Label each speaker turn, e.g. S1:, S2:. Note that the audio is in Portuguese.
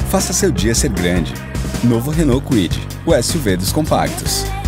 S1: Faça seu dia ser grande. Novo Renault Kwid, o SUV dos compactos.